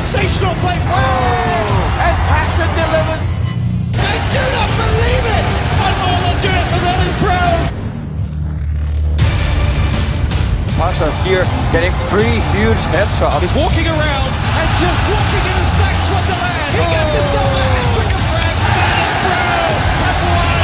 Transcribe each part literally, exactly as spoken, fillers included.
sensational play. Oh, and Paxton delivers. I do not believe it. One more will do it for Ellis Brown. Pasha here getting three huge headshots. He's walking around and just walking in a stacked wonderland. He gets himself a hat-trick of frag. Ellis Brown have won.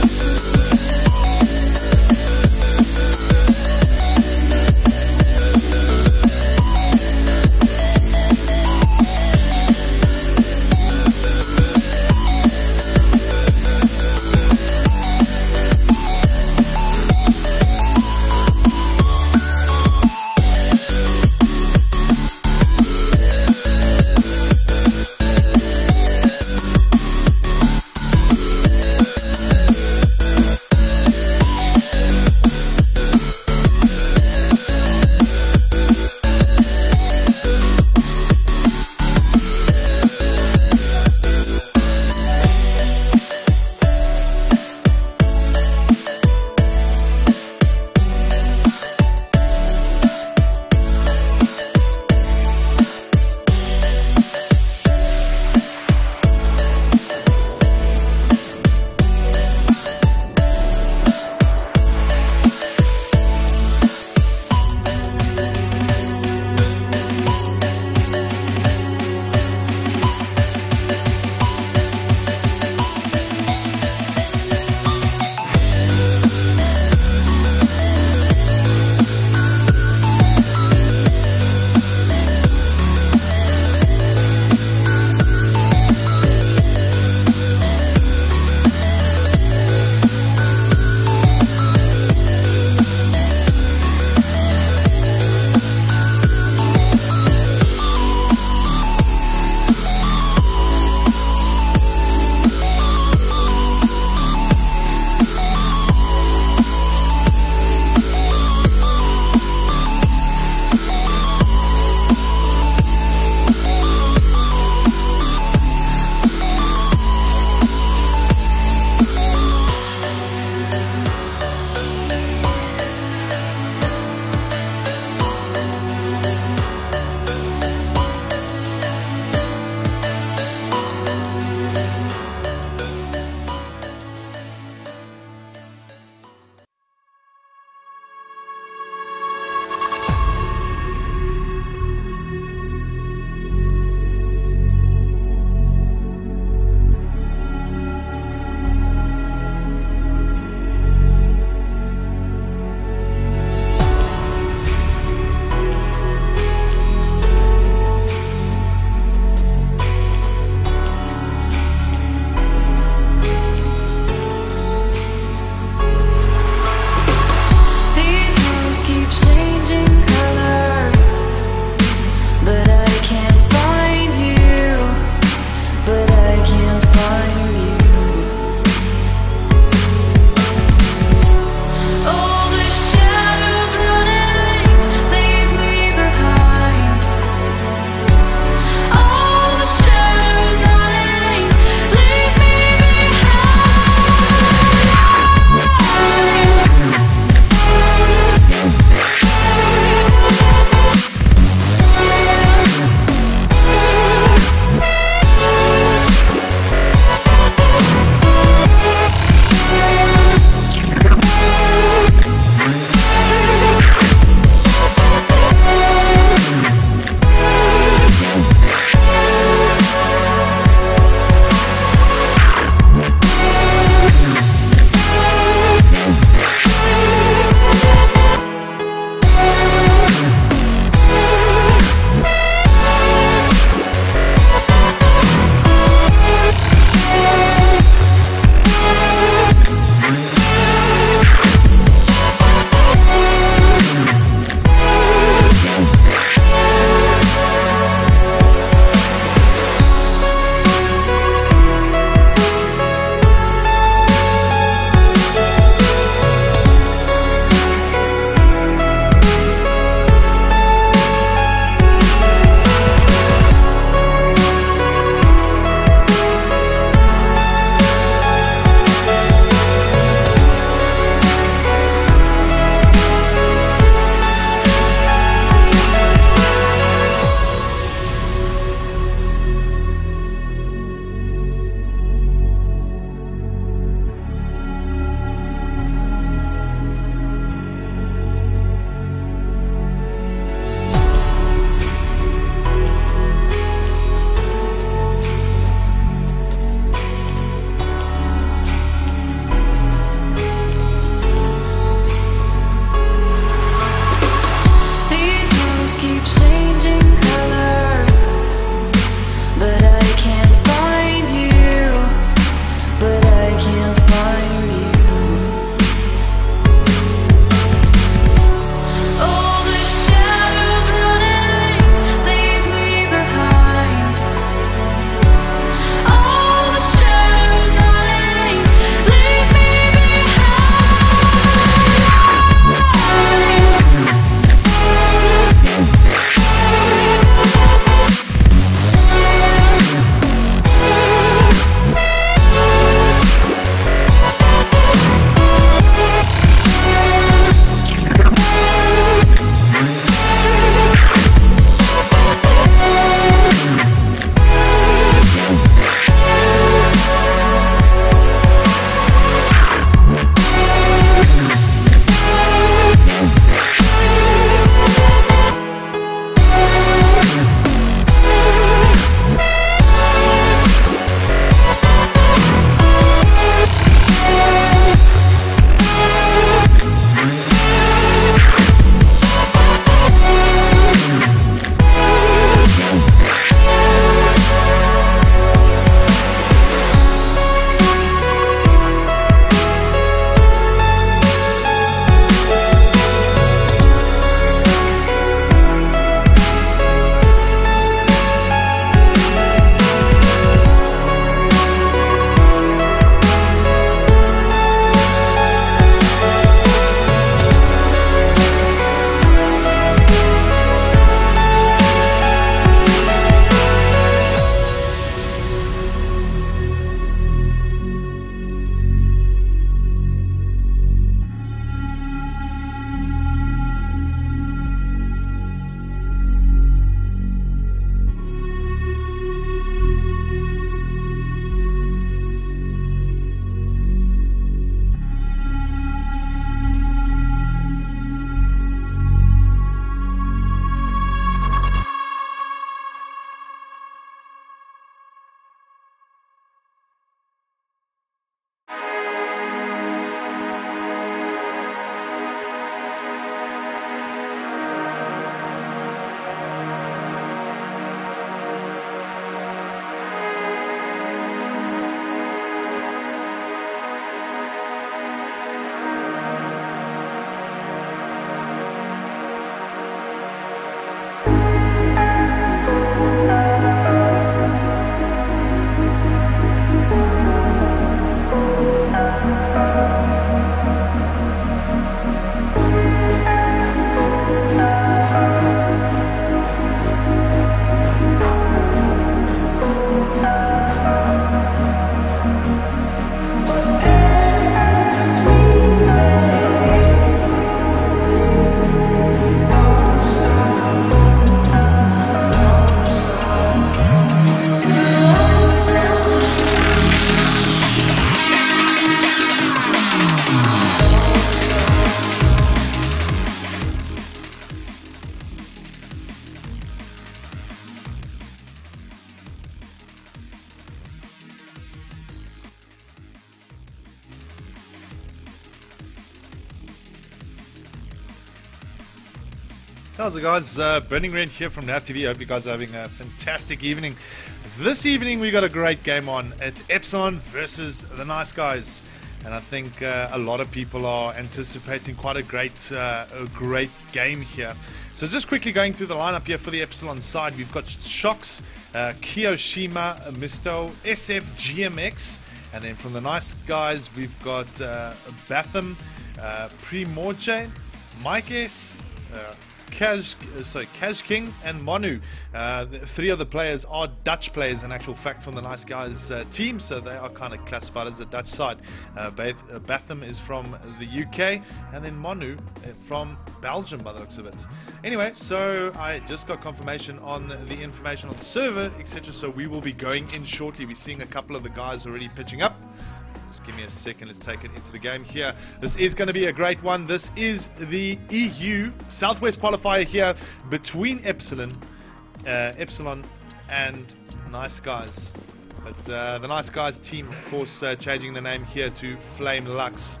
How's it, guys? Uh, Burning Red here from Now T V. I hope you guys are having a fantastic evening. This evening we got a great game on. It's Epsilon versus the Nice Guys, and I think uh, a lot of people are anticipating quite a great, uh, a great game here. So just quickly going through the lineup here for the Epsilon side, we've got Shox, uh, Kiyoshima, Misto, S F, G M X, and then from the Nice Guys we've got uh, Batham, uh, Primorje, Mike S, uh, Kaz, sorry, Kaz King and Manu. Uh, the three of the players are Dutch players in actual fact from the Nice Guys uh, team, so they are kind of classified as the Dutch side. Uh, Bath uh, Batham is from the U K, and then Manu uh, from Belgium by the looks of it. Anyway, so I just got confirmation on the information on the server, et cetera. So we will be going in shortly. We're seeing a couple of the guys already pitching up. Just give me a second, let's take it into the game here. This is going to be a great one. This is the E U Southwest qualifier here between Epsilon, uh, Epsilon and Nice Guys. But uh, the Nice Guys team, of course, uh, changing the name here to Flame Lux.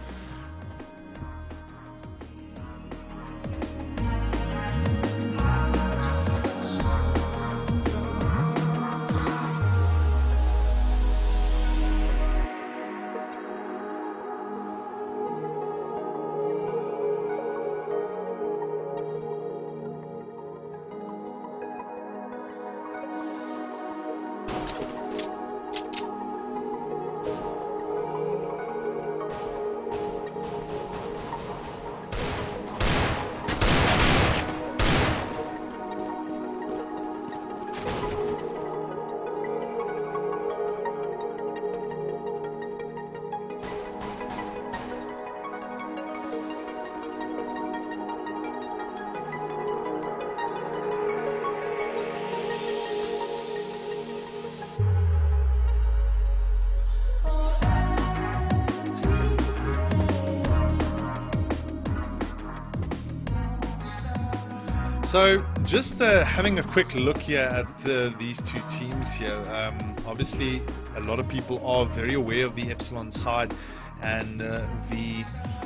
So just uh, having a quick look here at uh, these two teams here. Um, obviously, a lot of people are very aware of the Epsilon side and uh, the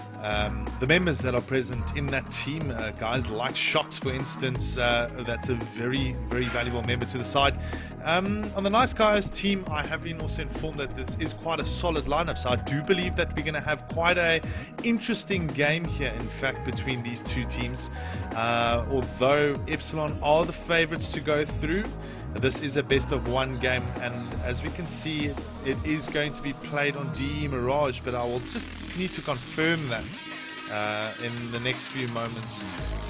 um, the members that are present in that team. Uh, guys like Shox, for instance, uh, that's a very, very valuable member to the side. Um, on the Nice Guys team, I have been also informed that this is quite a solid lineup, so I do believe that we're going to have quite a interesting game here, in fact, between these two teams. Uh, although Epsilon are the favorites to go through, this is a best of one game, and as we can see, it is going to be played on D E Mirage, but I will just need to confirm that uh, in the next few moments.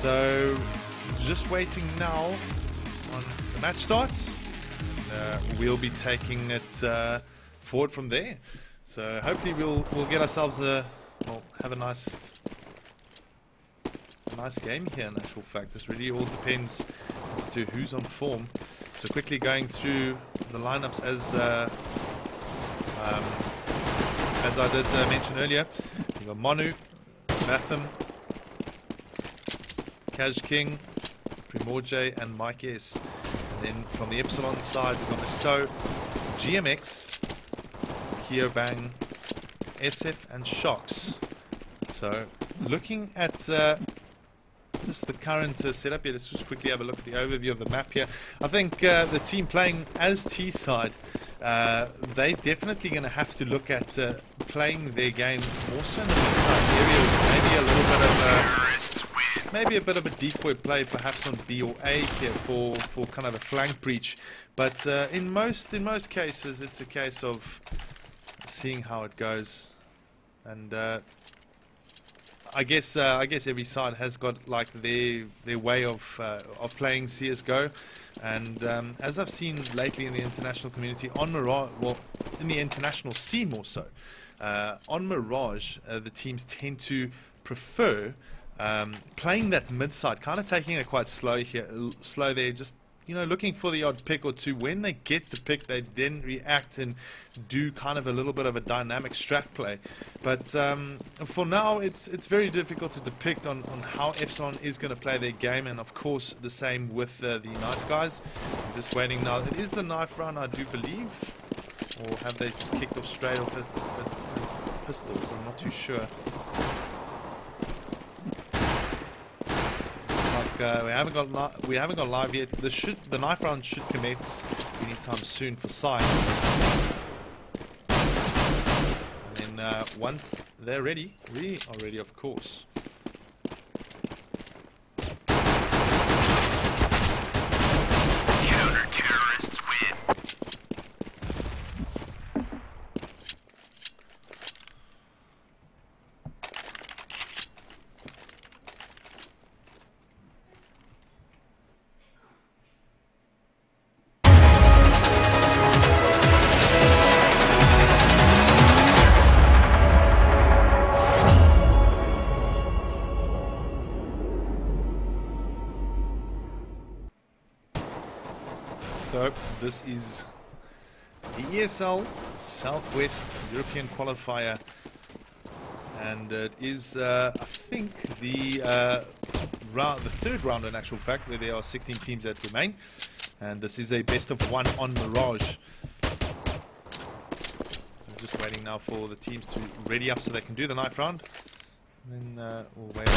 So just waiting now on the match starts. Uh, we'll be taking it uh, forward from there. So hopefully we'll we'll get ourselves a well have a nice a nice game here. In actual fact, this really all depends as to who's on form. So quickly going through the lineups as uh, um, as I did uh, mention earlier. We've got Manu, Batham, Kaz King, Primorje, and Mike S. And then from the Epsilon side, we've got Misto, G M X, Kiobang, S F, and Shox. So looking at uh, just the current uh, setup here, let's just quickly have a look at the overview of the map here. I think uh, the team playing as T side, uh, they're definitely going to have to look at uh, playing their game more so in the inside area, with maybe a little bit of uh, maybe a bit of a decoy play, perhaps on B or A here for for kind of a flank breach. But uh, in most in most cases, it's a case of seeing how it goes, and uh, I guess uh, I guess every side has got like their their way of uh, of playing C S G O, and um, as I've seen lately in the international community on Mirage, well, in the international scene more so, uh, on Mirage, uh, the teams tend to prefer um, playing that mid side, kind of taking it quite slow here, slow there, just you know, looking for the odd pick or two. When they get the pick, they then react and do kind of a little bit of a dynamic strat play. But um, for now, it's it's very difficult to depict on, on how Epsilon is going to play their game, and of course the same with uh, the Nice Guys. I'm just waiting now. It is the knife round, I do believe, or have they just kicked off straight off with, with, with pistols? I'm not too sure. uh, we haven't got li we haven't got live yet. The should the knife round should commence anytime soon for science. And then uh, once they're ready, we are ready, of course. Counter-terrorists win. So this is the E S L Southwest European Qualifier, and it is, uh, I think, the uh, round, the third round in actual fact, where there are sixteen teams that remain, and this is a best of one on Mirage. So we're just waiting now for the teams to ready up so they can do the knife round, and then uh, we'll wait.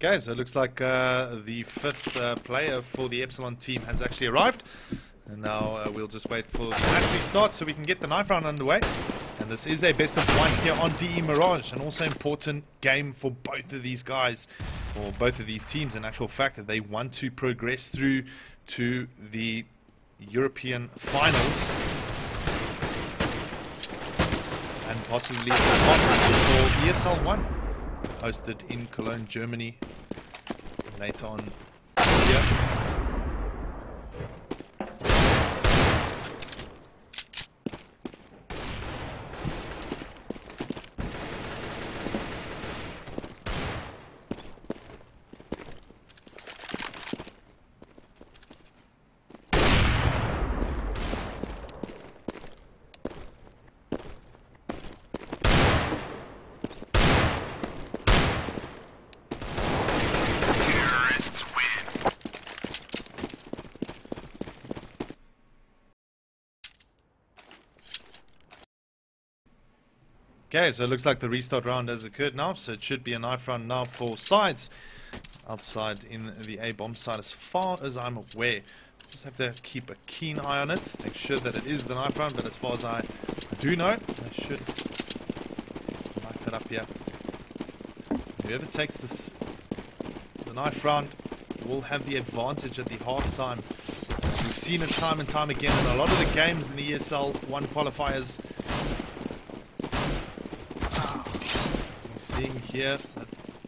Okay, so it looks like uh, the fifth uh, player for the Epsilon team has actually arrived. And now uh, we'll just wait for the match restart so we can get the knife round underway. And this is a best of one here on D E Mirage. An also important game for both of these guys, or both of these teams in actual fact, if they want to progress through to the European finals. And possibly the finals for E S L one, hosted in Cologne, Germany, later on here. Okay, so it looks like the restart round has occurred now, so it should be a knife round now for sides outside in the A bomb side, as far as I'm aware. Just have to keep a keen eye on it to make sure that it is the knife round, but as far as I, I do know, I should mark that up here. Whoever takes this, the knife round, will have the advantage at the halftime. We've seen it time and time again in a lot of the games in the E S L one qualifiers. Seeing here that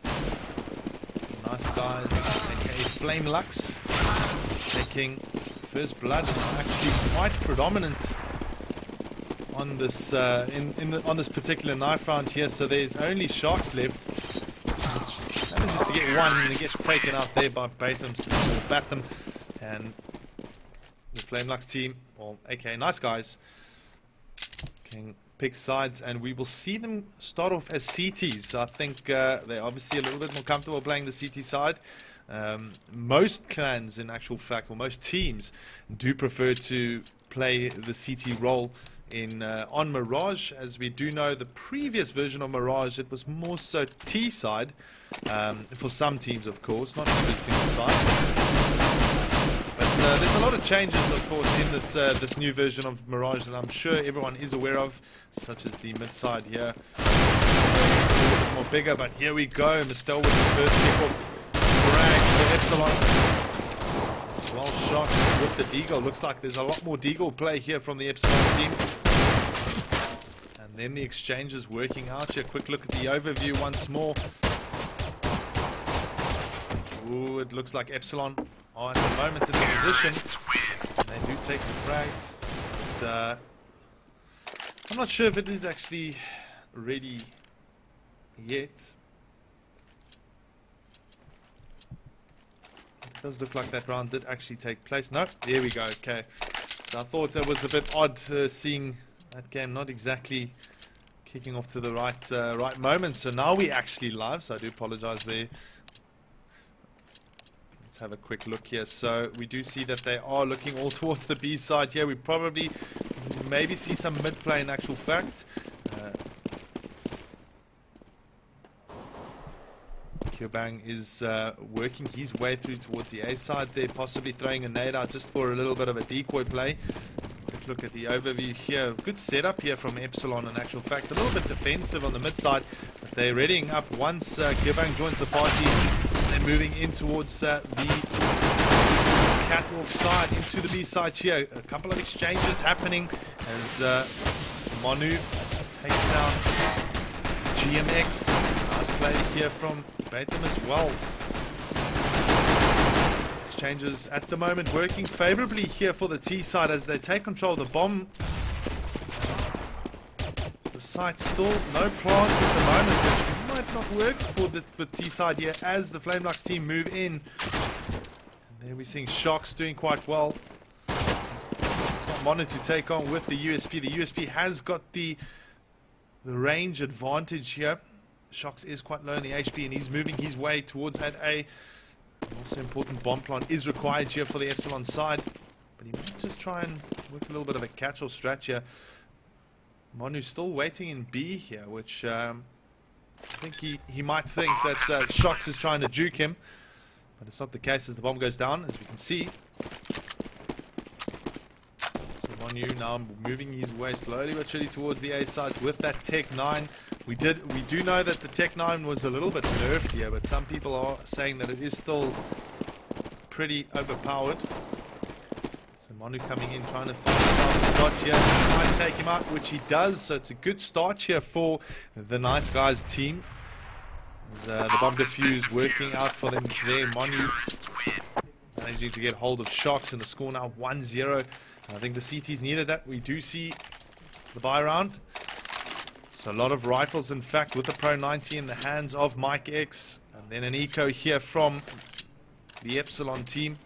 nice guys, aka Flame Lux, taking first blood, actually quite predominant on this uh, in in the, on this particular knife round here. So there's only Sharks left. Manages to get one, and he gets taken out there by Batham, or Batham, and the Flame Lux team, or aka Nice Guys, can pick sides, and we will see them start off as C Ts. I think uh, they're obviously a little bit more comfortable playing the C T side. Um, most clans, in actual fact, or most teams, do prefer to play the C T role in uh, on Mirage. As we do know, the previous version of Mirage, it was more so T side, um, for some teams, of course, not every single side. Uh, there's a lot of changes, of course, in this uh, this new version of Mirage that I'm sure everyone is aware of, such as the mid side here. A little bit more bigger, but here we go. Mistel with the first kickoff frag for Epsilon. Well shot with the Deagle. Looks like there's a lot more Deagle play here from the Epsilon team. And then the exchanges working out here. Quick look at the overview once more. Ooh, it looks like Epsilon are at the moment in the position. And they do take the frags. But, uh, I'm not sure if it is actually ready yet. It does look like that round did actually take place. No, there we go. Okay. So I thought that was a bit odd uh, seeing that game not exactly kicking off to the right uh, right moment. So now we actually live. So I do apologize there. Let's have a quick look here. So we do see that they are looking all towards the B side here. We probably maybe see some mid play in actual fact. Uh, Kyobang is uh, working his way through towards the A side there, possibly throwing a nade out just for a little bit of a decoy play. Quick look at the overview here. Good setup here from Epsilon in actual fact. A little bit defensive on the mid side, but they're readying up once uh, Kyobang joins the party. They're moving in towards uh, the catwalk side, into the B side here. A couple of exchanges happening as uh, Manu takes down G M X. Nice play here from Batham as well. Exchanges at the moment working favorably here for the T side as they take control of the bomb. The site still no plant at the moment, which might not work for the, the T side here as the Flame Lux team move in. And there we're seeing Sharks doing quite well. It's got Mono to take on with the U S P. The U S P has got the the range advantage here. Sharks is quite low in the H P and he's moving his way towards that A. Also important bomb plant is required here for the Epsilon side. But he might just try and work a little bit of a catch or stretch here. Monu's still waiting in B here, which um, I think he, he might think that uh, Shox is trying to juke him, but it's not the case as the bomb goes down, as we can see. So Monu now moving his way slowly but surely towards the A side with that Tech nine. We did we do know that the Tech nine was a little bit nerfed here, but some people are saying that it is still pretty overpowered. So Monu coming in, trying to find himself a spot here, trying to take him out, which he does. So it's a good start here for the Nice Guys team. As, uh, the bomb defuse working out for them there. Monu managing to get hold of Shox, and the score now one zero. I think the C Ts needed that. We do see the buy round. So a lot of rifles, in fact, with the Pro ninety in the hands of Mike X. And then an eco here from the Epsilon team.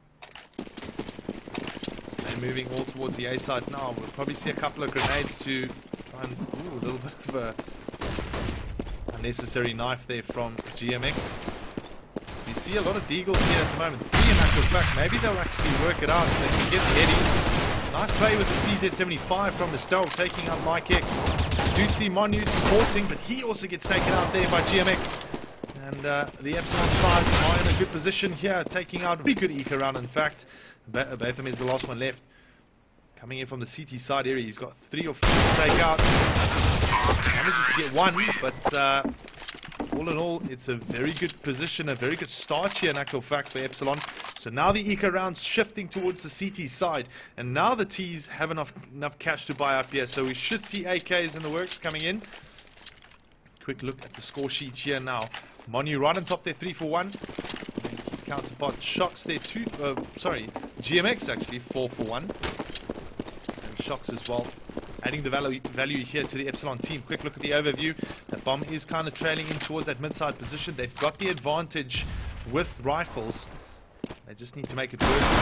So they're moving all towards the A side now. We'll probably see a couple of grenades to try and... Ooh, a little bit of a unnecessary knife there from G M X. You see a lot of deagles here at the moment. Three in actual fact. Maybe they'll actually work it out. They can get the eddies. Nice play with the C Z seventy-five from Estelle, taking out Mike X. Do see Monu supporting, but he also gets taken out there by G M X. And uh, the Epsilon side are in a good position here, taking out a pretty good eco round, in fact. Ba Batham is the last one left. Coming in from the C T side area, he's got three or four to take out. Manages to get one, but uh, all in all, it's a very good position, a very good start here in actual fact for Epsilon. So now the eco round's shifting towards the C T side, and now the T's have enough enough cash to buy up here, so we should see A Ks in the works coming in. Quick look at the score sheet here now. Monu right on top there, three for one. And his counterpart Shox there, two. Uh, sorry, G M X actually four for one. And Shox as well, adding the value value here to the Epsilon team. Quick look at the overview. That bomb is kind of trailing in towards that mid-side position. They've got the advantage with rifles. They just need to make it work.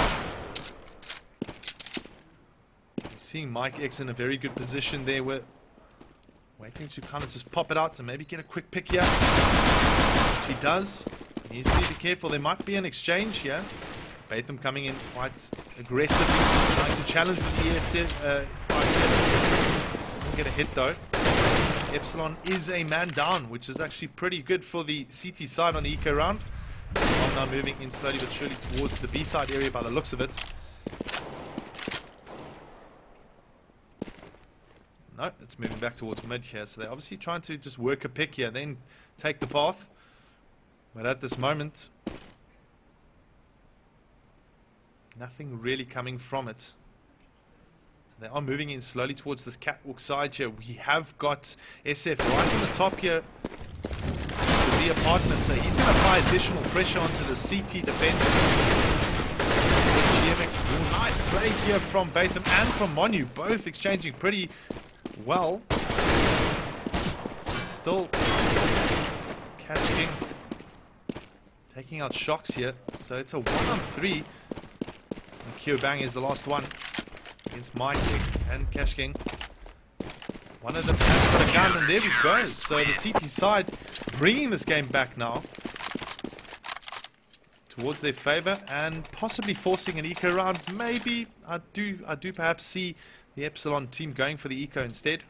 I'm seeing Mike X in a very good position there. We're waiting to kind of just pop it out and maybe get a quick pick here. She does. He needs to be careful. There might be an exchange here. Batham coming in quite aggressively, trying to challenge with the E S uh, five seven. Doesn't get a hit though. Epsilon is a man down, which is actually pretty good for the C T side on the eco round. I'm now moving in slowly but surely towards the B side area by the looks of it. No, it's moving back towards mid here, so they're obviously trying to just work a pick here, then take the path. But at this moment, nothing really coming from it. So they are moving in slowly towards this catwalk side here. We have got S F right on the top here. The apartment, so he's going to apply additional pressure onto the C T defense. G M X, ooh, nice play here from Batham and from Monu, both exchanging pretty well. Still Cash King taking out Shox here, so it's a one on three. And Kyobang is the last one against Mike X and Cash King. One of them has got a gun, and there we go. So the C T side bringing this game back now towards their favor and possibly forcing an eco round. Maybe I do I do perhaps see the Epsilon team going for the eco instead.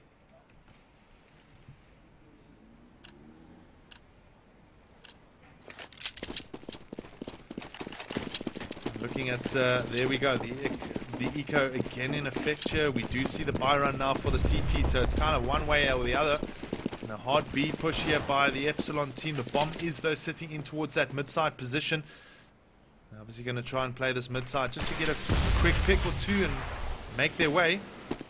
Looking at uh, there we go, the the eco again in effect here. We do see the buy run now for the C T, so it's kind of one way or the other. And a hard B push here by the Epsilon team. The bomb is though sitting in towards that mid-side position. They're obviously going to try and play this mid-side just to get a quick pick or two and make their way.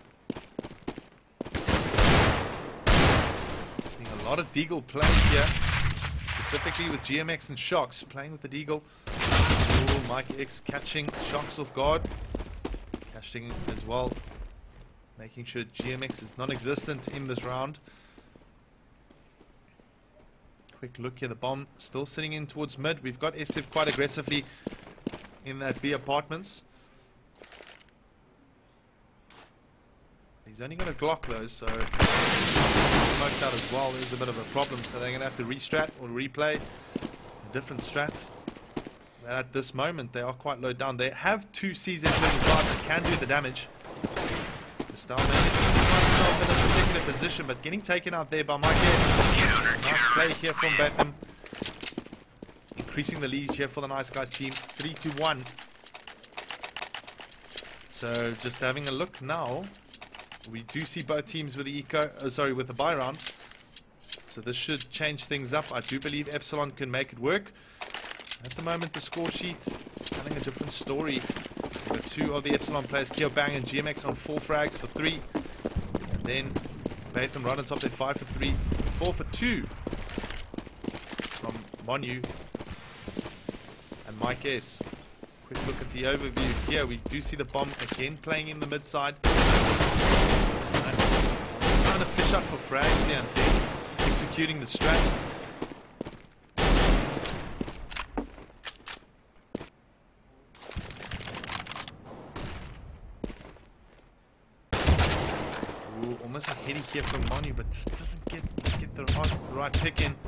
Seeing a lot of Deagle playing here, specifically with G M X and Shox playing with the Deagle. Ooh, Mike X catching Shox off guard. Catching as well, making sure G M X is non-existent in this round. Quick look here, the bomb still sitting in towards mid. We've got S F quite aggressively in that B apartments. He's only got a Glock though, so smoked out as well. There's a bit of a problem, so they're going to have to restrat or replay a different strat. But at this moment, they are quite low down. They have two C Z thirty-fives that can do the damage. The Star managed to find himself in a particular position, but getting taken out there by Mike S. Nice play here from Batham. Increasing the lead here for the Nice Guys team. three to one. So just having a look now. We do see both teams with the eco, oh, sorry, with the buy round. So this should change things up. I do believe Epsilon can make it work. At the moment, the score sheet telling a different story. We've got two of the Epsilon players, Keo Bang and G M X, on four frags for three. And then Batham right on top there, five for three, four for two from Monu and Mike S. Quick look at the overview here. We do see the bomb again playing in the mid side. And trying to fish up for frags here and then executing the strats. Ooh, almost a heady here from Monu, but just doesn't get get the right, right pick in.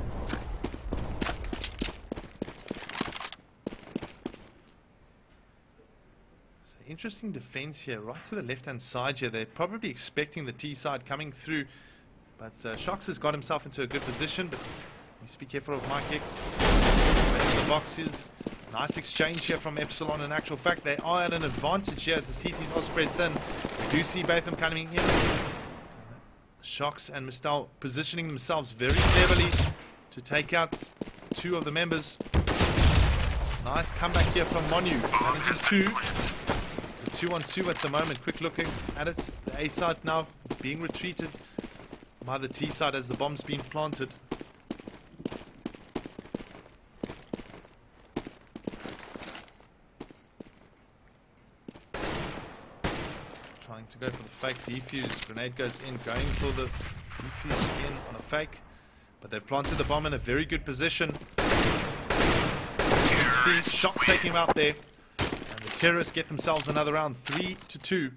Interesting defense here, right to the left-hand side here. They're probably expecting the T side coming through, but uh, Shox has got himself into a good position, but needs to be careful of Mike X. Where the boxes. Nice exchange here from Epsilon. In actual fact, they are at an advantage here as the C Ts are spread thin. We do see Batham coming in. Shox and Mistel positioning themselves very cleverly to take out two of the members. Nice comeback here from Monu, managing two. Two on two at the moment. Quick looking at it. The A side now being retreated by the T side as the bomb's been planted. Trying to go for the fake defuse. Grenade goes in, going for the defuse again on a fake. But they've planted the bomb in a very good position. You can see Shox taking him out there. Terrorists get themselves another round, three to two.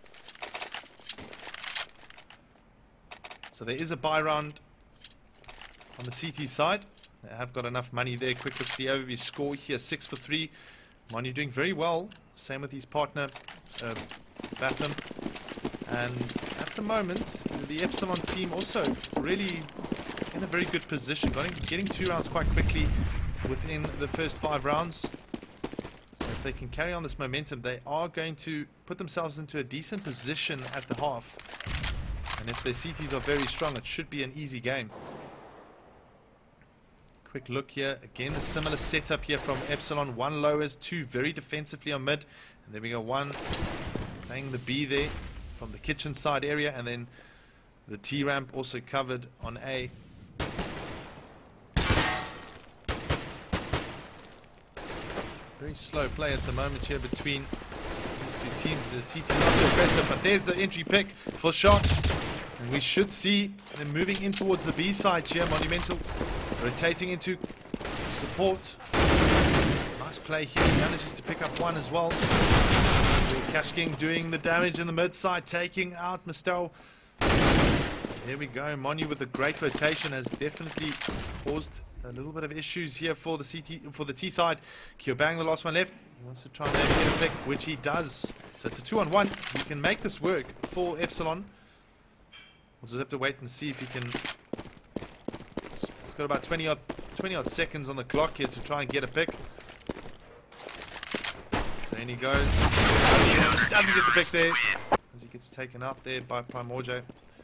So there is a buy round on the C T side. They have got enough money there. Quick look at the overview score here, six for three. Monu doing very well. Same with his partner, uh, Batham. And at the moment, the Epsilon team also really in a very good position, getting, getting two rounds quite quickly within the first five rounds. If they can carry on this momentum, they are going to put themselves into a decent position at the half. And if their C Ts are very strong, it should be an easy game. Quick look here. Again, a similar setup here from Epsilon. One lowers, two very defensively on mid. And then we go one playing the B there from the kitchen side area. And then the T ramp also covered on A. Very slow play at the moment here between these two teams. The C T not too aggressive, but there's the entry pick for Shox. And we should see them moving in towards the B side here. Monumental rotating into support. Nice play here. He manages to pick up one as well. Cash King doing the damage in the mid side, taking out Mistel. There we go. Monu with a great rotation has definitely caused a little bit of issues here for the C T, for the T side. Keo Bang, the last one left. He wants to try and maybe get a pick, which he does. So it's a two on one. He can make this work for Epsilon. We'll just have to wait and see if he can. He's got about twenty odd, twenty odd seconds on the clock here to try and get a pick. So in he goes. Doesn't get the pick there as he gets taken out there by Primordial.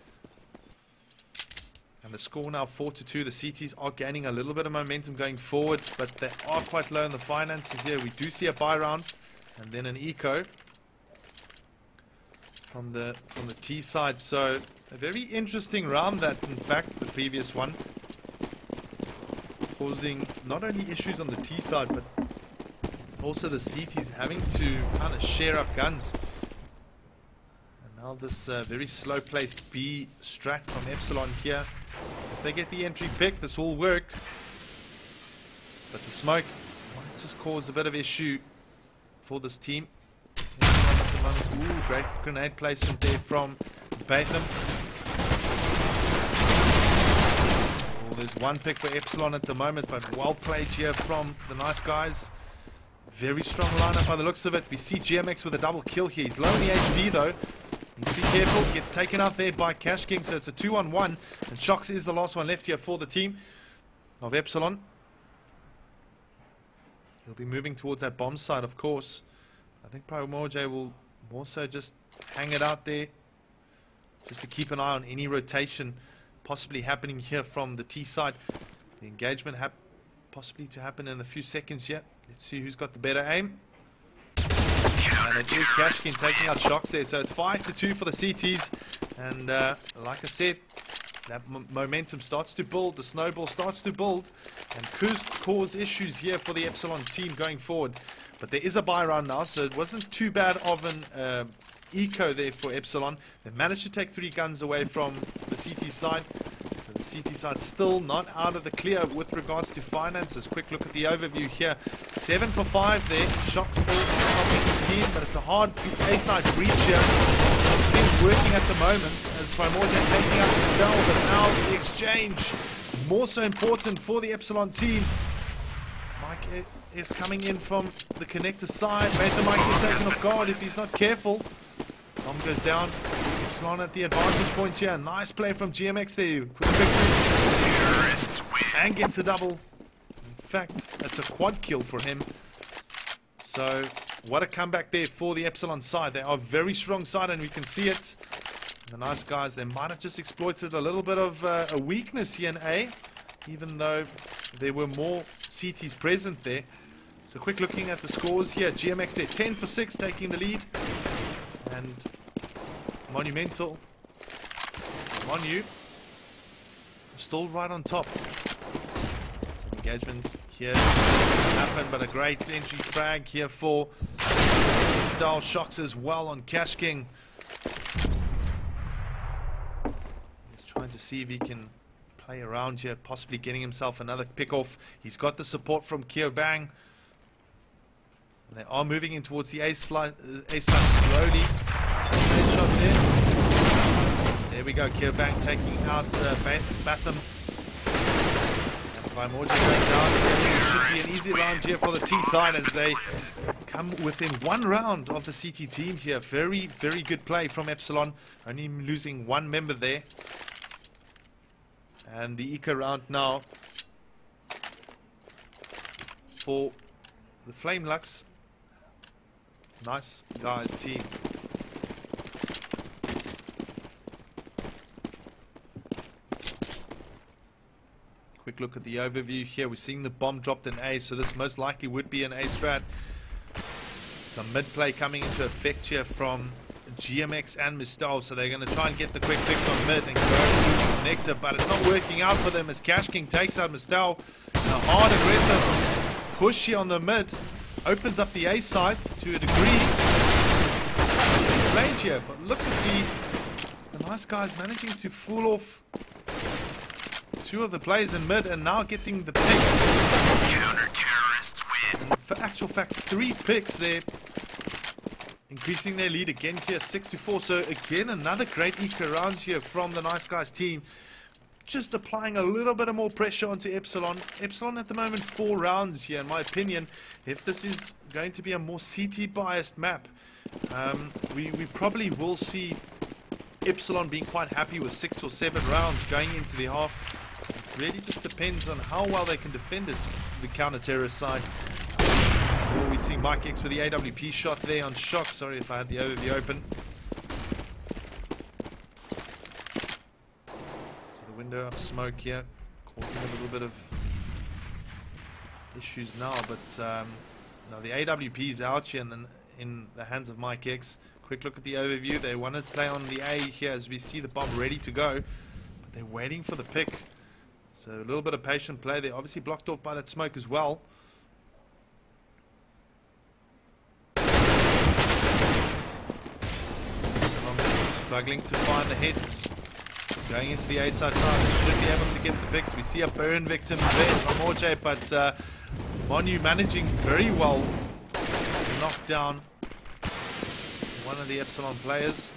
And the score now four to two. The C Ts are gaining a little bit of momentum going forward, but they are quite low in the finances here. We do see a buy round and then an eco from the from the T side. So a very interesting round that, in fact, the previous one, causing not only issues on the T side, but also the C Ts having to kind of share up guns. Now this uh, very slow placed B strat from Epsilon here. If they get the entry pick, this will work. But the smoke might just cause a bit of issue for this team. At the moment. Ooh, great grenade placement there from Batham. Oh, there's one pick for Epsilon at the moment, but well played here from the Nice Guys. Very strong lineup by the looks of it. We see G M X with a double kill here. He's low in the H P though. Need to be careful. Gets taken out there by Cash King, so it's a two on one. And Shox is the last one left here for the team of Epsilon. He'll be moving towards that bomb side, of course. I think Primordial will more so just hang it out there, just to keep an eye on any rotation possibly happening here from the T side. The engagement hap possibly to happen in a few seconds yet. Let's see who's got the better aim. And it is Cash King taking out Shox there. So it's five to two for the C Ts. And uh, like I said, that m momentum starts to build. The snowball starts to build. And could cause issues here for the Epsilon team going forward. But there is a buy round now, so it wasn't too bad of an uh, eco there for Epsilon. They managed to take three guns away from the C T side. So the C T side still not out of the clear with regards to finances. Quick look at the overview here. Seven for five there. Shox still helping the team, but it's a hard A-side breach here. Things working at the moment as Primordial taking out the spell, but now the exchange more so important for the Epsilon team. Mike is coming in from the connector side. Nathan might get taken off guard if he's not careful. Bomb goes down. Epsilon at the advantage point here. Nice play from G M X there. Terrorists win. And gets a double. In fact, that's a quad kill for him. So, what a comeback there for the Epsilon side. They are a very strong side, and we can see it. The nice guys, they might have just exploited a little bit of uh, a weakness here in A, even though there were more C Ts present there. So quick looking at the scores here. G M X there, ten for six, taking the lead. And Monumental, Monu, still right on top. Some engagement here happened, but a great entry frag here for Style Shox as well on Cash King. He's trying to see if he can play around here, possibly getting himself another pick off. He's got the support from Kyobang. They are moving in towards the A side slowly. Shot there. There we go. Kyobang taking out uh, Batham. And Primordial going down. It should be an easy round here for the T side as they come within one round of the C T team here. Very, very good play from Epsilon. Only losing one member there. And the eco round now for the Flame Lux. Nice guys team. Quick look at the overview here. We're seeing the bomb dropped in A, so this most likely would be an A strat. Some mid play coming into effect here from G M X and Mistal, so they're going to try and get the quick fix on mid and go through the connector, but it's not working out for them as Cash King takes out Mistal. A hard aggressive push here on the mid. Opens up the A side to a degree. It's played here, but look at the, the nice guys managing to fool off two of the players in mid and now getting the pick. Counter-terrorists win. In for actual fact, three picks there. Increasing their lead again here, six to four. So again, another great eco round here from the nice guys team. Just applying a little bit of more pressure onto Epsilon. Epsilon at the moment four rounds here in my opinion. If this is going to be a more C T biased map, um, we, we probably will see Epsilon being quite happy with six or seven rounds going into the half. It really just depends on how well they can defend us, the counter-terrorist side. Oh, we see Mike X with the A W P shot there on Shox. Sorry if I had the overview open. Window up smoke here, causing a little bit of issues now, but um, now the A W P is out here in the, in the hands of Mike X. Quick look at the overview. They want to play on the A here as we see the bomb ready to go, but they're waiting for the pick. So a little bit of patient play. They're obviously blocked off by that smoke as well. Struggling to find the hits. Going into the A side now, should be able to get the picks. We see a burn victim there from Orjay, but uh, Monu managing very well to knock down one of the Epsilon players.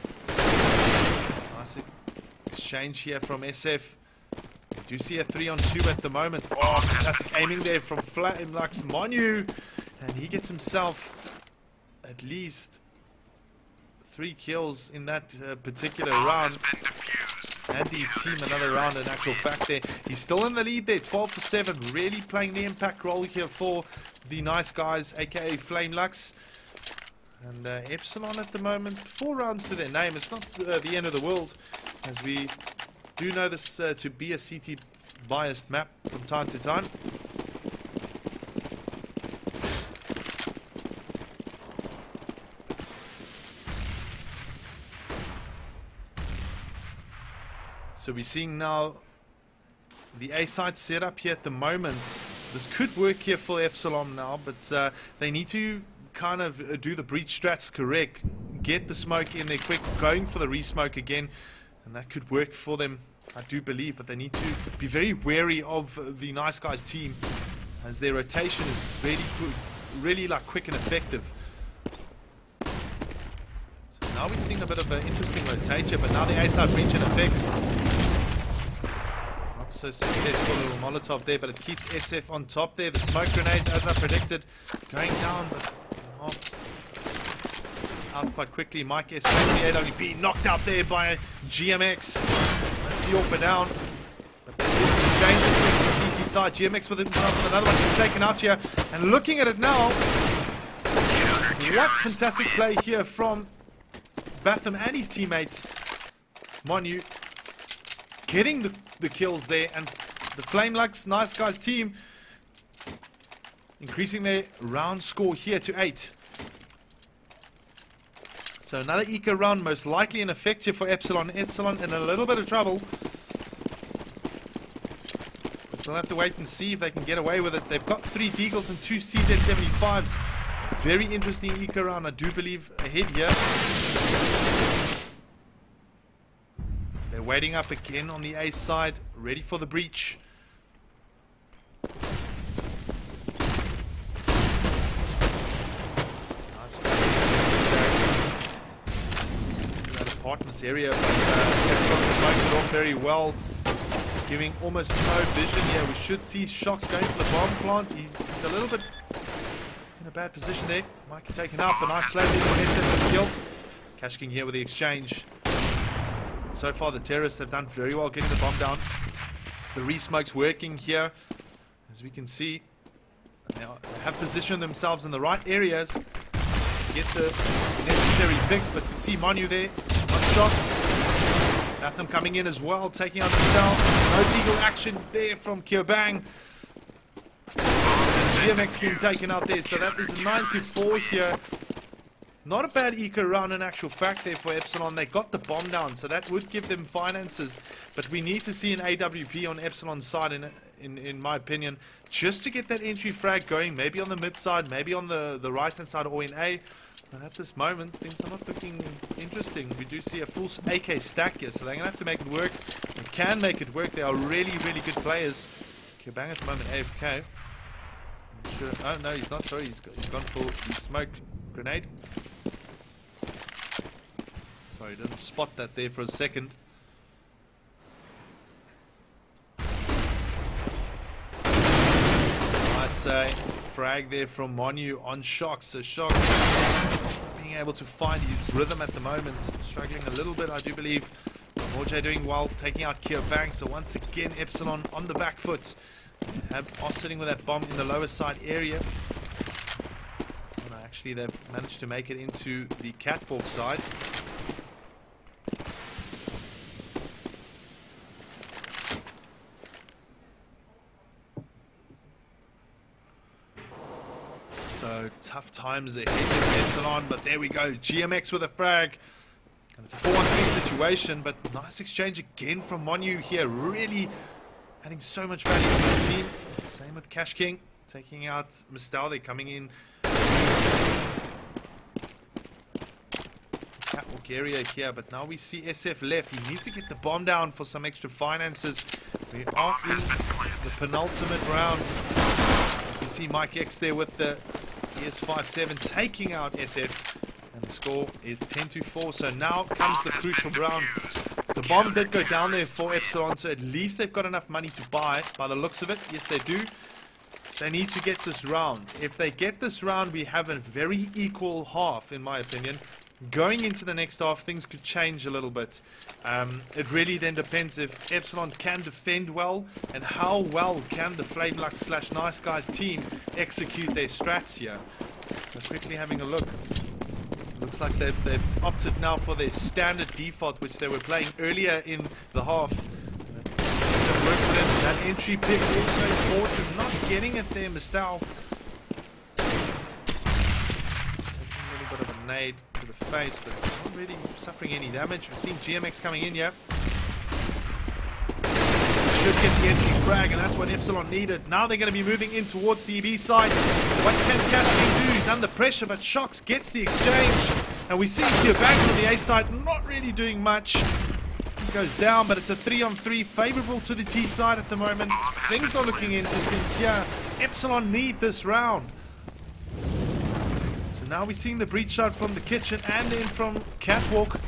Nice exchange here from S F. We do see a three on two at the moment. Oh, fantastic aiming there from Flame Lux Monu, and he gets himself at least three kills in that uh, particular round. Andy's team another round in actual fact there. He's still in the lead there, twelve to seven, really playing the impact role here for the Nice Guys, aka Flame Lux. And uh, Epsilon at the moment, four rounds to their name. It's not uh, the end of the world, as we do know this uh, to be a C T biased map from time to time. So we're seeing now the A side set up here at the moment. This could work here for Epsilon now, but uh, they need to kind of uh, do the breach strats correct, get the smoke in there quick, going for the re-smoke again, and that could work for them, I do believe. But they need to be very wary of the Nice Guys team, as their rotation is really good, really like quick and effective. So now we're seeing a bit of an interesting rotation, but now the A side breach in effect. So successful little Molotov there, but it keeps S F on top there. The smoke grenades, as I predicted, going down, but oh, out quite quickly. Mike S the A W P knocked out there by G M X. That's the AWP down. But there's exchanges from the C T side. G M X with another one being taken out here. And looking at it now, what fantastic play here from Batham and his teammates. Monu getting the, the kills there, and the Flame Lux Nice Guys team increasing their round score here to eight. So another eco round, most likely in effect here for Epsilon. Epsilon in a little bit of trouble. But we'll have to wait and see if they can get away with it. They've got three Deagles and two C Z seventy-fives. Very interesting eco round, I do believe, ahead here. They're waiting up again on the A side, ready for the breach. Nice that apartments area, but uh, Epsilon smoked it off very well, giving almost no vision here. We should see Shocks going for the bomb plant. He's, he's a little bit in a bad position there. Might get taken up. A nice play there for S F to kill. Cash King here with the exchange. So far the terrorists have done very well getting the bomb down. The re-smoke's working here, as we can see. They have positioned themselves in the right areas to get the necessary picks, but we see Monu there on shots. Batham coming in as well, taking out the cell. No Deagle action there from Kyobang. G M X being taken out there, so that is a nine to four here. Not a bad eco round in actual fact there for Epsilon. They got the bomb down, so that would give them finances. But we need to see an A W P on Epsilon's side, in, in, in my opinion, just to get that entry frag going. Maybe on the mid side, maybe on the, the right hand side or in A. But at this moment, things are not looking interesting. We do see a full A K stack here, so they're going to have to make it work. They can make it work. They are really, really good players. Kyobang at the moment, A F K. Sure. Oh, no, he's not. Sorry, he's, got, he's gone for the smoke grenade. Sorry, didn't spot that there for a second. Nice uh, frag there from Monu on Shocks. So Shocks being able to find his rhythm at the moment. Struggling a little bit, I do believe. Morjay doing well, taking out Kyobang. So once again, Epsilon on the back foot. Have, are sitting with that bomb in the lower side area. Oh, no, actually, they've managed to make it into the catwalk side. So tough times ahead in Epsilon, but there we go. G M X with a frag. And it's a four one three situation, but nice exchange again from Monu here. Really adding so much value to the team. Same with Cash King, taking out Mistal. They're coming in catwalk area here, but now we see S F left. He needs to get the bomb down for some extra finances. We are in the penultimate round. As we see Mike X there with the E S five seven taking out S F, and the score is ten to four. So now comes the crucial round. The bomb did go down there for Epsilon, so at least they've got enough money to buy, by the looks of it. Yes, they do. They need to get this round. If they get this round, we have a very equal half, in my opinion. going into the next half, things could change a little bit. Um, it really then depends if Epsilon can defend well, and how well can the Flamelux slash Nice Guys team execute their strats here. So quickly having a look. Looks like they've, they've opted now for their standard default, which they were playing earlier in the half. That entry pick also important, not getting it there, Mistal. Taking a little bit of a nade to the face, but not really suffering any damage. We've seen G M X coming in here. Should get the entry frag, and that's what Epsilon needed. Now they're going to be moving in towards the E B side. What can Casting do? He's under pressure, but Shox gets the exchange. And we see here back on the A side, not really doing much. He goes down, but it's a three on three, favorable to the T side at the moment. Things are looking interesting here. Epsilon need this round. So now we're seeing the breach shot from the kitchen and then from Catwalk.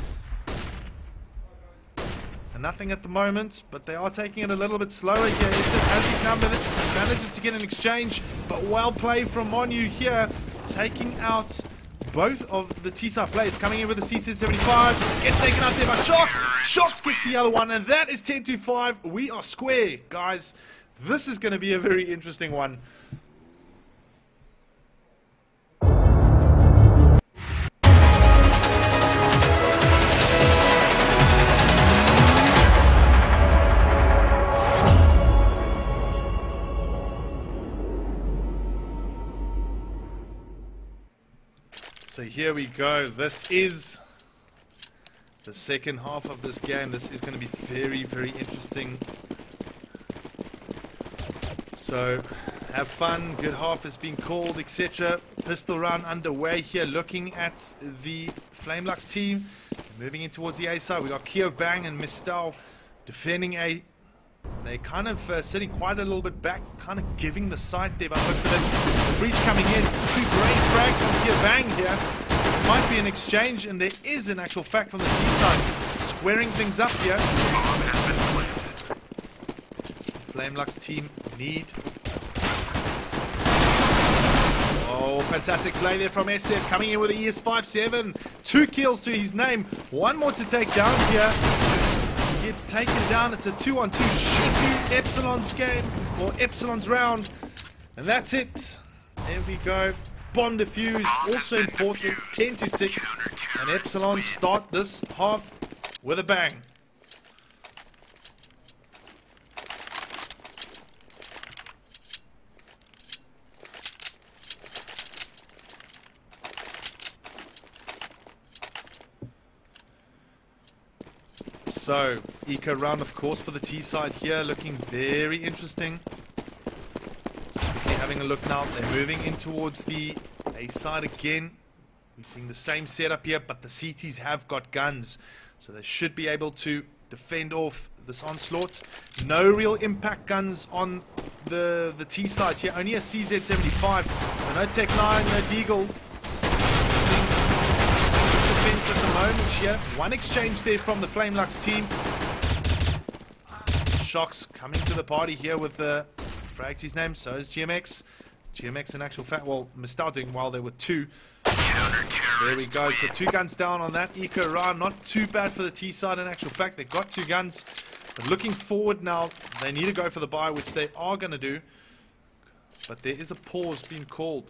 Nothing at the moment, but they are taking it a little bit slower here. As he now manages to get an exchange, but well played from Monu here, taking out both of the T-side players. Coming in with the C C seventy-five, gets taken out there by Shox. Shox gets the other one, and that is ten to five. We are square, guys. This is going to be a very interesting one. So here we go. This is the second half of this game. This is going to be very, very interesting. So have fun. Good half has been called, et cetera. Pistol round underway here. Looking at the Flamelux team, moving in towards the A side. We got Keo Bang and Mistal defending A. They're kind of uh, sitting quite a little bit back, kind of giving the side there by looks of it. The breach coming in, two great frags from Kia Bang here. It might be an exchange, and there is an actual fact from the T side. Squaring things up here. Flamelux team need. Oh, fantastic play there from S F, coming in with a E S five seven. Two kills to his name, one more to take down here. Gets taken down. It's a two on two. Should be Epsilon's game, or Epsilon's round. And that's it. There we go. Bomb defuse, also important. ten to six. And Epsilon start this half with a bang. So, eco round, of course, for the T side here, looking very interesting. Quickly having a look now, they're moving in towards the A side again. We're seeing the same setup here, but the C Ts have got guns, so they should be able to defend off this onslaught. No real impact guns on the, the T side here, only a C Z seventy-five, so no Tech nine, no Deagle. At the moment here, one exchange there from the Flamelux team. Shox coming to the party here with the fragged his name, so is G M X. G M X in actual fact, well, Mistal doing well there with two. There we go, so two guns down on that eco round. Not too bad for the T side in actual fact, they got two guns. But looking forward now, they need to go for the buy, which they are going to do. But there is a pause being called.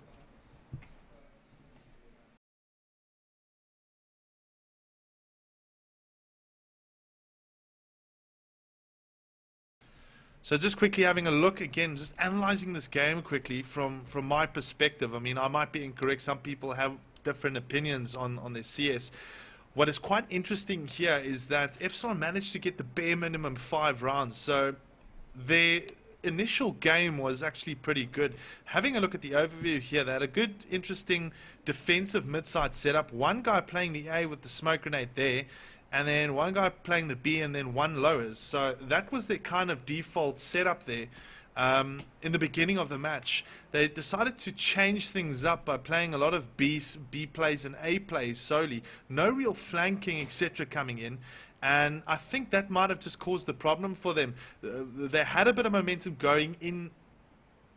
So just quickly having a look again, just analyzing this game quickly from, from my perspective. I mean, I might be incorrect. Some people have different opinions on, on their C S. What is quite interesting here is that Epsilon managed to get the bare minimum five rounds. So their initial game was actually pretty good. Having a look at the overview here, they had a good, interesting defensive mid-side setup. One guy playing the A with the smoke grenade there, and then one guy playing the B, and then one lowers. So that was their kind of default setup there. Um, in the beginning of the match, they decided to change things up by playing a lot of B, B plays and A plays solely. No real flanking, et cetera coming in. And I think that might have just caused the problem for them. Uh, they had a bit of momentum going in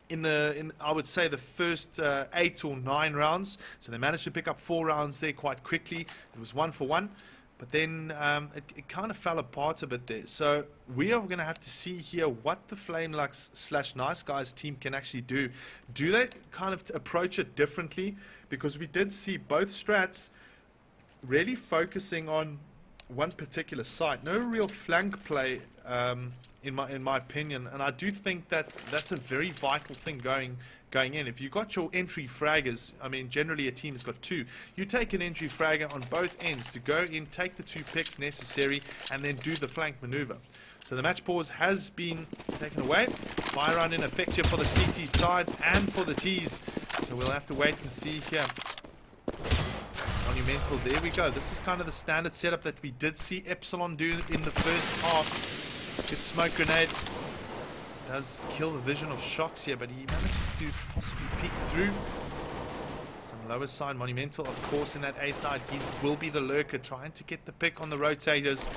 in the, in, I would say, the first uh, eight or nine rounds. So they managed to pick up four rounds there quite quickly. It was one for one. But then um, it, it kind of fell apart a bit there. So we are going to have to see here what the Flamelux slash Nice Guys team can actually do. Do they kind of approach it differently? Because we did see both strats really focusing on one particular site. No real flank play, um, in my in my opinion. And I do think that that's a very vital thing going going in. If you got your entry fraggers, I mean, generally a team has got two. You take an entry fragger on both ends to go in, take the two picks necessary, and then do the flank maneuver. So the match pause has been taken away. Fire round in effect here for the C T side and for the T's. So we'll have to wait and see here. Monumental, there we go. This is kind of the standard setup that we did see Epsilon do in the first half. Good smoke grenade. Does kill the vision of Shox here, but he manages to possibly peek through. Some lower side. Monumental, of course, in that A side. He will be the lurker, trying to get the pick on the rotators.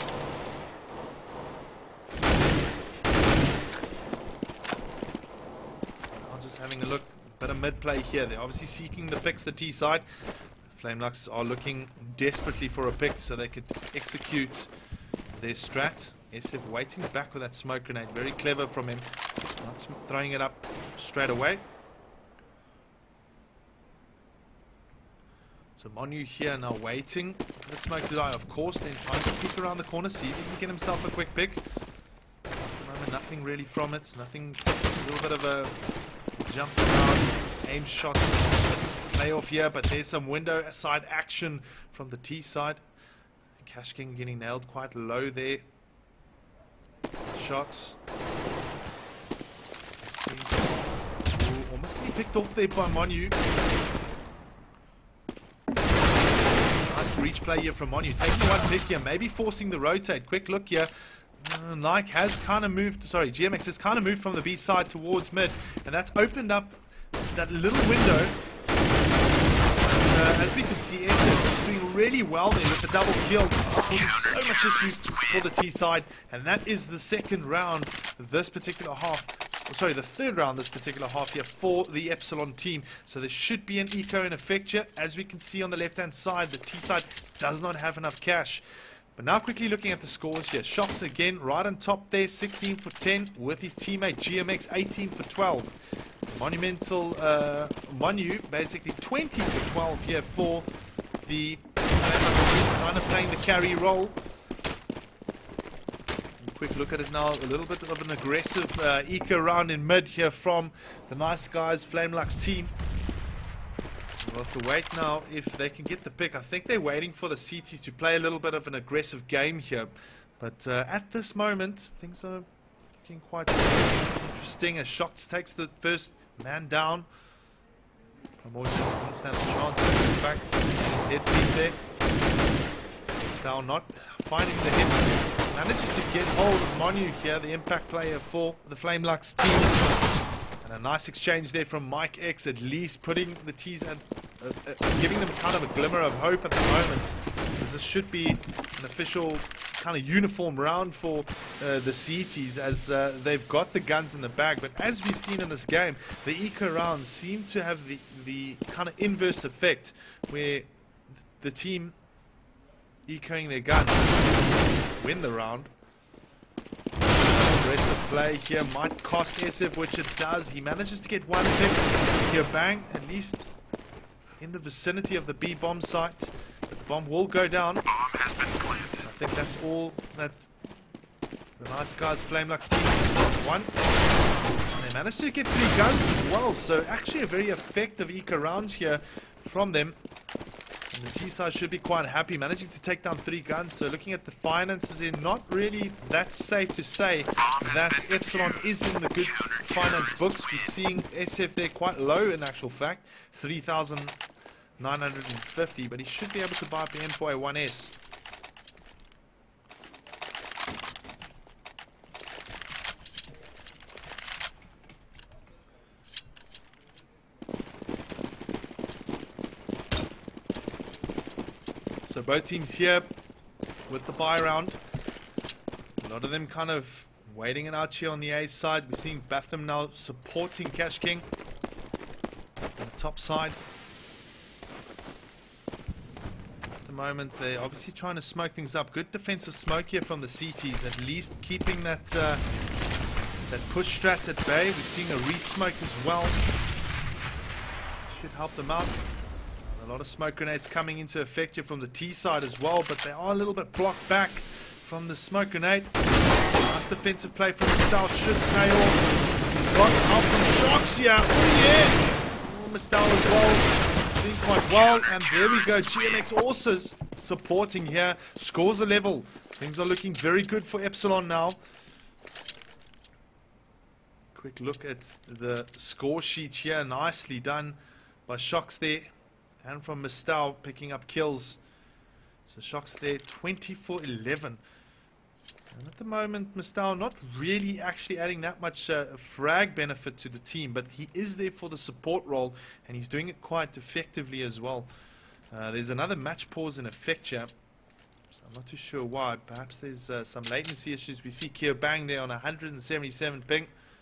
I'm just having a look. Bit of mid play here. They're obviously seeking the picks, the T side. Flamelux are looking desperately for a pick so they could execute their strat. S F waiting back with that smoke grenade. Very clever from him. Not throwing it up straight away. So Monu here now waiting for that smoke to die, of course. Then trying to peek around the corner, see if he can get himself a quick pick. At the moment, nothing really from it. Nothing. A little bit of a jump around, aim shot. Playoff here, but there's some window side action from the T side. Cash King getting nailed quite low there. Shots. Ooh, almost getting picked off there by Monu. Nice reach play here from Monu. Taking one pick here, maybe forcing the rotate. Quick look here. Uh, Nike has kind of moved, sorry, G M X has kind of moved from the B side towards mid, and that's opened up that little window. Uh, as we can see, S F is doing really well there with the double kill, causing so much issues for the T side, and that is the second round this particular half, oh, sorry, the third round this particular half here for the Epsilon team. So there should be an eco in effect here. As we can see on the left-hand side, the T side does not have enough cash. But now quickly looking at the scores here, Shox again right on top there, sixteen for ten, with his teammate G M X eighteen for twelve. Monumental uh, Monu basically twenty for twelve here for the kind of playing the carry role. And quick look at it now, a little bit of an aggressive uh, eco round in mid here from the Nice Guys Flamelux team. We'll have to wait now if they can get the pick. I think they're waiting for the C Ts to play a little bit of an aggressive game here. But uh, at this moment, things are looking quite interesting as Shox takes the first man down. Promotion doesn't stand a chance. In fact, his head beat there. Still not finding the hits. Manages to get hold of Monu here, the impact player for the Flamelux team. And a nice exchange there from Mike X, at least putting the T's at, uh, uh, giving them kind of a glimmer of hope at the moment, because this should be an official kind of uniform round for uh, the C Ts, as uh, they've got the guns in the bag. But as we've seen in this game, the eco rounds seem to have the, the kind of inverse effect, where the team ecoing their guns win the round. Aggressive play here might cost S F, which it does. He manages to get one pick here, bang, at least in the vicinity of the B bomb site. But the bomb will go down. Bomb has been planted. I think that's all that the Nice Guys Flamelux team wants. And they managed to get three guns as well, so actually a very effective eco round here from them. And the T side should be quite happy, managing to take down three guns. So looking at the finances, it's not really that safe to say that Epsilon is in the good finance books. We're seeing S F there quite low in actual fact, three thousand nine hundred fifty, but he should be able to buy up the M four A one S. So both teams here with the buy round. A lot of them kind of waiting it out here on the A side. We're seeing Batham now supporting Cash King on the top side. At the moment, they're obviously trying to smoke things up. Good defensive smoke here from the C Ts, at least keeping that uh, that push strat at bay. We're seeing a re-smoke as well. Should help them out. A lot of smoke grenades coming into effect here from the T side as well, but they are a little bit blocked back from the smoke grenade. Nice defensive play from Mistel should pay off. He's got help from Shox here. Oh yes! Oh, Mistel as well, doing quite well. And there we go. G M X also supporting here. Scores a level. Things are looking very good for Epsilon now. Quick look at the score sheet here. Nicely done by Shox there. And from Mistel picking up kills. So Shox there, twenty-four eleven. And at the moment, Mistel not really actually adding that much uh, frag benefit to the team, but he is there for the support role, and he's doing it quite effectively as well. Uh, there's another match pause in effect here. So I'm not too sure why. Perhaps there's uh, some latency issues. We see Keo Bang there on one hundred seventy-seven ping.